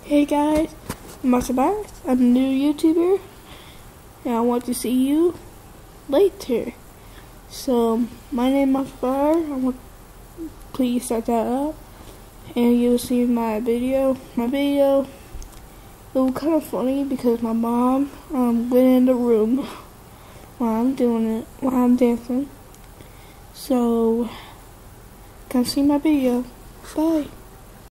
Hey guys, I'm Masabar. I'm a new YouTuber and I want to see you later. So, my name is Masabar. Please start that up and you'll see my video. It was kind of funny because my mom went in the room while I'm dancing. So, come see my video. Bye.